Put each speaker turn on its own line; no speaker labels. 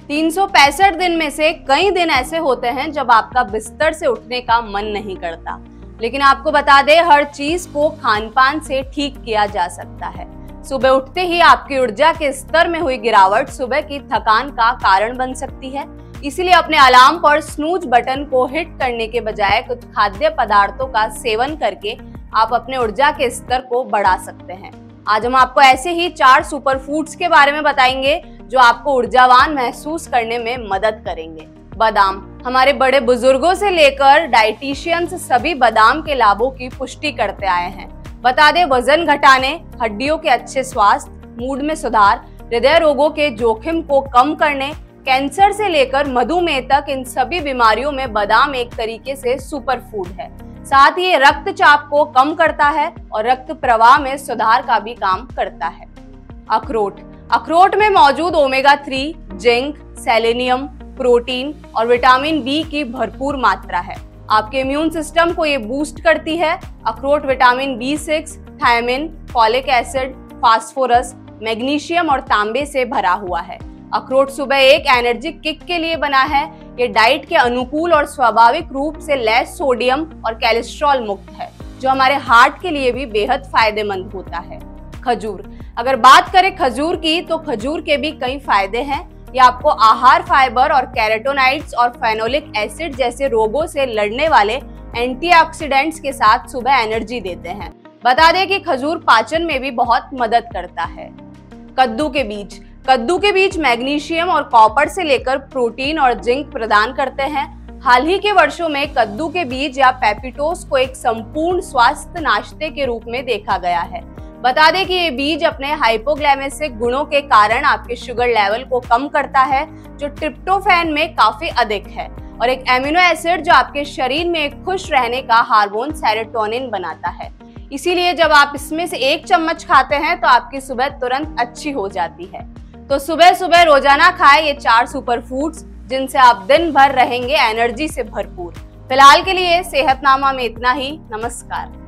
365 दिन में से कई दिन ऐसे होते हैं जब आपका बिस्तर से उठने का मन नहीं करता, लेकिन आपको बता दें हर चीज को खान-पान से ठीक किया जा सकता है। सुबह उठते ही आपकी ऊर्जा के स्तर में हुई गिरावट सुबह की थकान का कारण बन सकती है। इसीलिए अपने अलार्म पर स्नूज बटन को हिट करने के बजाय कुछ खाद्य पदार्थों का सेवन करके आप अपने ऊर्जा के स्तर को बढ़ा सकते हैं। आज हम आपको ऐसे ही 4 सुपर फूड्स के बारे में बताएंगे जो आपको ऊर्जावान महसूस करने में मदद करेंगे। बादाम। हमारे बड़े बुजुर्गों से लेकर डाइटिशियंस सभी बादाम के लाभों की पुष्टि करते आए हैं। बता दें वजन घटाने, हड्डियों के अच्छे स्वास्थ्य, मूड में सुधार, हृदय रोगों के जोखिम को कम करने, कैंसर से लेकर मधुमेह तक इन सभी बीमारियों में बादाम एक तरीके से सुपर फूड है। साथ ही ये रक्तचाप को कम करता है और रक्त प्रवाह में सुधार का भी काम करता है। अखरोट। अखरोट में मौजूद ओमेगा 3, जिंक, सेलेनियम, प्रोटीन और विटामिन बी की भरपूर मात्रा है। आपके इम्यून सिस्टम को ये बूस्ट करती है। अखरोट vitamin B6, thiamine, folic acid, phosphorus, magnesium और तांबे से भरा हुआ है। अखरोट सुबह एक एनर्जी किक के लिए बना है। ये डाइट के अनुकूल और स्वाभाविक रूप से लेस सोडियम और कोलेस्ट्रॉल मुक्त है, जो हमारे हार्ट के लिए भी बेहद फायदेमंद होता है। खजूर। अगर बात करें खजूर की तो खजूर के भी कई फायदे हैं। ये आपको आहार फाइबर और कैरोटीनॉइड्स और फेनोलिक एसिड जैसे रोगों से लड़ने वाले एंटीऑक्सीडेंट्स के साथ सुबह एनर्जी देते हैं। बता दें कि खजूर पाचन में भी बहुत मदद करता है। कद्दू के बीज। कद्दू के बीज मैग्नीशियम और कॉपर से लेकर प्रोटीन और जिंक प्रदान करते हैं। हाल ही के वर्षों में कद्दू के बीज या पेपिटोस को एक संपूर्ण स्वास्थ्य नाश्ते के रूप में देखा गया है। बता दें कि ये बीज अपने हाइपोग्लाइसेमिक गुणों के कारण आपके शुगर लेवल को कम करता है, जो ट्रिप्टोफैन में काफी अधिक है, और एक एमिनो एसिड जो आपके शरीर में एक खुश रहने का हार्मोन सेरोटोनिन बनाता है। इसीलिए जब आप इसमें से 1 चम्मच खाते हैं तो आपकी सुबह तुरंत अच्छी हो जाती है। तो सुबह सुबह रोजाना खाएं ये 4 सुपर फूड्स, जिनसे आप दिन भर रहेंगे एनर्जी से भरपूर। फिलहाल के लिए सेहतनामा में इतना ही। नमस्कार।